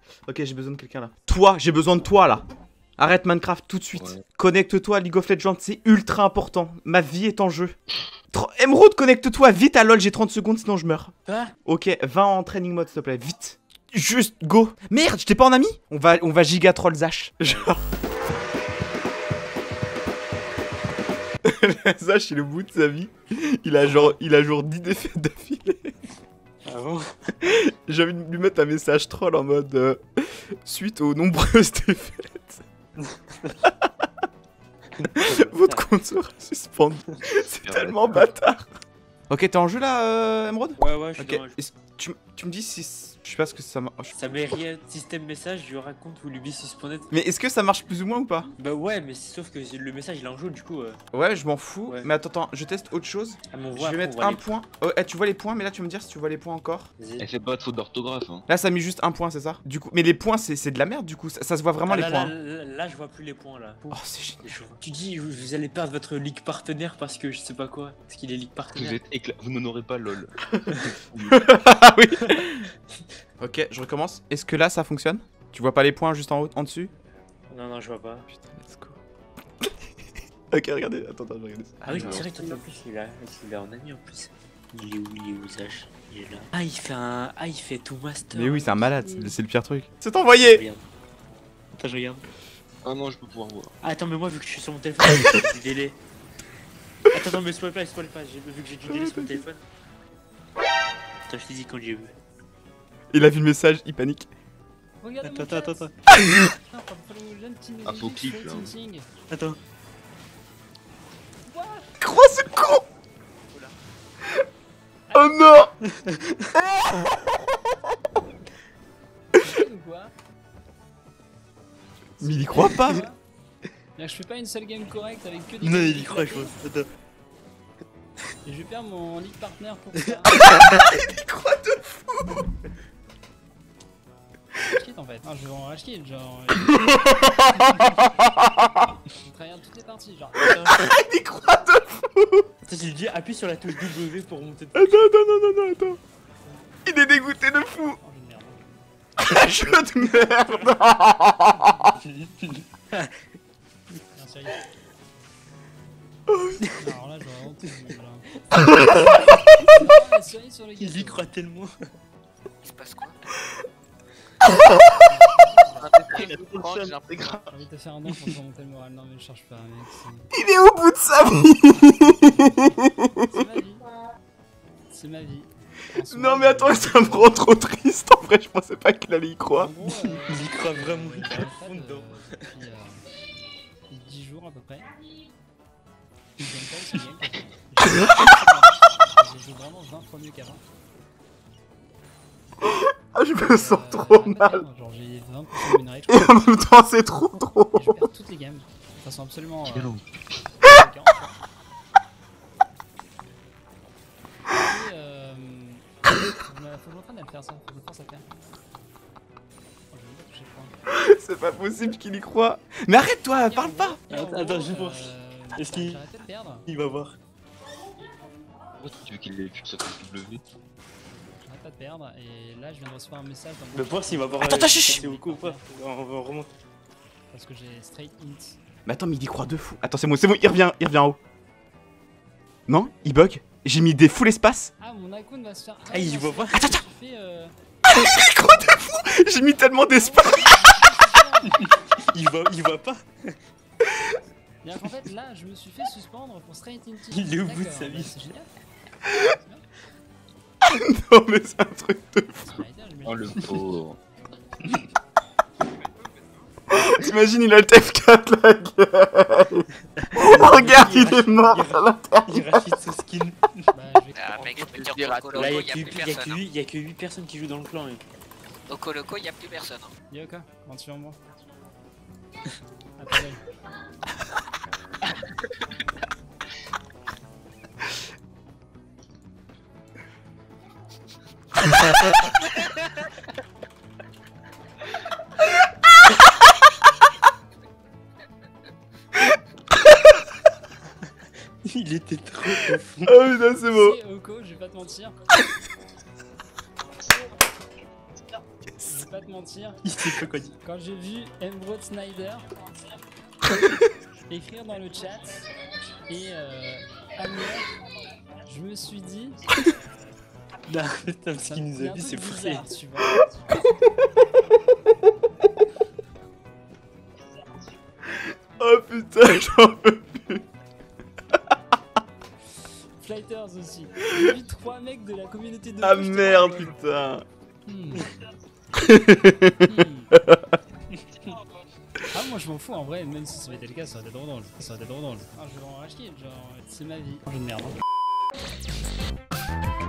Ok, j'ai besoin de quelqu'un là. Toi, j'ai besoin de toi là. Arrête Minecraft tout de suite. Ouais. Connecte-toi à League of Legends, c'est ultra important. Ma vie est en jeu. Emerald, connecte-toi vite à LoL, j'ai 30 secondes sinon je meurs. Quoi? Ok, va en training mode s'il te plaît, vite. Juste go. Merde, j'étais pas en ami. On va giga troll Zach. Genre. Zach, il est au bout de sa vie. Il a genre 10 défaites d'affilée. Ah bon? J'ai envie de lui mettre un message troll en mode suite aux nombreuses défaites. Votre compte sera suspendu. C'est tellement bâtard. Ok, t'es en jeu là, Emerald? Ouais, je suis Ok, dans le jeu. tu me dis si... Je sais pas ce que ça marche. Ça met rien système message, je raconte où l'Ubi suspended. Mais est-ce que ça marche plus ou moins ou pas? Bah ouais, mais sauf que le message il est en jaune du coup. Ouais, je m'en fous. Ouais. Mais attends, je teste autre chose. Ah, mais on Je voit, vais après, mettre on voit un point. Oh, tu vois les points, mais là tu vas me dire si tu vois les points encore. Vas-y. Elle fait pas de faute d'orthographe, hein. Là, ça a mis juste un point, c'est ça? Du coup, mais les points, c'est de la merde du coup. Ça se voit vraiment Ah, les là, points. là, je vois plus les points là. Oh, c'est génial. C'est chaud. Tu dis vous allez perdre votre ligue partenaire parce que je sais pas quoi. Parce qu'il est ligue Vous partenaire. êtes vous n'en aurez pas lol. Ah oui. Ok, je recommence. Est-ce que là ça fonctionne? Tu vois pas les points juste en haut, en dessus? Non, je vois pas. Putain, let's go. Ok, regardez, attends, je vais regarder ça. Ah oui, direct en plus il est en ami en plus. Il est où Zach? Il est là. Ah il fait tout master. Mais oui, c'est un malade, c'est le pire truc. C'est envoyé. Regarde. Attends, je regarde. Ah non, je peux pouvoir voir. Ah, attends, mais moi, vu que je suis sur mon téléphone, j'ai du délai. Attends, mais spoil pas, vu que j'ai du délai sur mon téléphone. Attends, je te dis quand j'ai vu. Il a vu le message, il panique. Regardez Attends. Ah, faut clic, là. Attends. Crois ce con. Oh non. Mais il y croit pas. Là, je fais pas une seule game correcte avec que des. Non, games il y croit, je éclatés, pense. Attends. Et je vais perdre mon league partner pour ça. Il croit de fou. Rage quit en fait. Non, je vais en rage quit, genre. Je travaille toutes les parties, genre. Il croit de fou. Attends, j'ai dit appuie sur la touche W pour monter de. Attends. Il est dégoûté de fou. Oh, j'ai une merde. Jeu de merde. Non, sérieux. Non, alors là, je vois vraiment tout. Non, mais sérieux sur les Il y questions. croit tellement. Il se passe quoi? J'ai envie de te faire un don pour remonter le moral. Non, mais je cherche pas, mec. Il est au bout de sa vie. C'est ma vie. C'est ma vie. En ce Non moment, mais attends, ça me rend trop triste. En vrai, je pensais pas qu'il allait y En croire. gros, Il y croit vraiment, il est j'arrête à pas fond dedans. depuis 10 jours à peu près. Je gagne pas aussi game. Je joue vraiment 20 fois mieux qu'avant. Ah, je me sens trop mal. Genre j'ai 20% de win rate, je Et crois. en même temps, c'est trop drôle. Et je perds toutes les games de façon absolument fréquente, tu vois. Et faut que j'entraîne à le faire ça, faut que je force à le faire. Oh, je vais même pas toucher le point. C'est pas possible qu'il y croit. Mais arrête-toi, parle pas. Et en Attends, gros, je pense. Est-ce qu'il- j'ai arrêté de perdre. Il va voir. Pourquoi tu veux qu'il ait pu que ça fasse W? J'arrête pas de perdre et là je viens de recevoir un message dans Mais mon voir s'il va voir. Attends, si chut. c'est au coup ou pas. On remonte. parce que j'ai straight int. Mais attends, mais il y croit de fou. Attends, c'est bon, il revient en haut. Non, il bug. J'ai mis des full espace. Ah mon icône va se faire. Ah, il non, voit c'est- pas. je me suis fait, Il croit de fou. J'ai mis tellement d'espace. Il voit pas. Bien qu'en fait là je me suis fait suspendre pour straight int. Il est au bout de D'accord, sa vie. bah, c'est génial. Non, mais c'est un truc de fou. C'est mérité, j'imagine. Oh le pauvre. T'imagines, il a le TF4 la gueule. Regarde, il est mort à l'intérieur. Il rachète ce skin. Bah, je vais Ah, mec, je peux te dire Pirate. qu'au Colo, Là, il il y a plus y a personne. que 8 personnes qui jouent dans le clan. hein. Au Coloco, il y a plus personne. Yoko, comment tu vas moi? Attends, Il était trop profond. Oh putain, c'est beau. c'est Oko, je vais pas te mentir. Yes. pas te mentir, Il sait pas quoi dire. quand j'ai vu Emerald Snyder écrire dans le chat et Amir, je me suis dit, Non, putain, ce ça qu'il nous y a un dit, truc c'est bizarre, foutu. tu vois. Oh putain, j'en peux. Flighters aussi. J'ai vu 3 mecs de la communauté de Ah Go, j'étais merde, en mode, putain. Ah moi je m'en fous en vrai, même si ça avait été le cas, ça aurait été trop drôle. Ça aurait été trop drôle. Ah je vais en racheter, genre c'est ma vie. Je de merde. Hein.